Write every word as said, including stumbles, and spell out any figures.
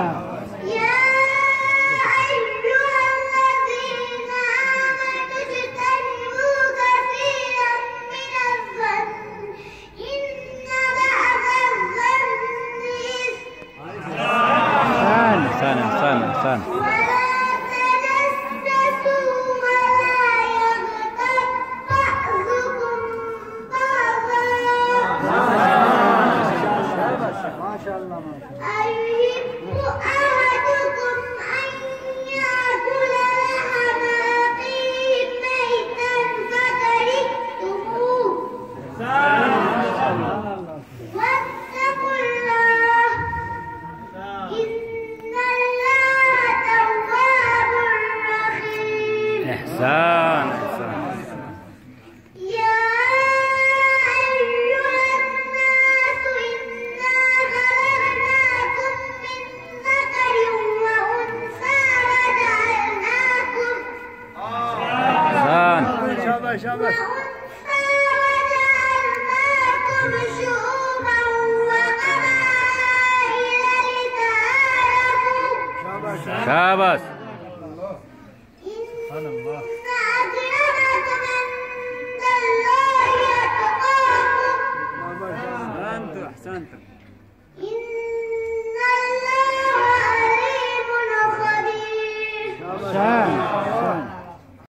أحسن أحسن أحسن. ما شاء الله. أيحب أحدكم أن يأكل لحم أخيه ميتا فكرهتموه واتقوا الله إن الله تواب رحيم. إحسان إحسان. شاباش. وجعلناكم شعوبا وقبائل لتعارفوا. شاباش. إن أكرمكم عند الله أتقاكم. أحسنت أحسنت. إن الله عليم خبير. شاباش.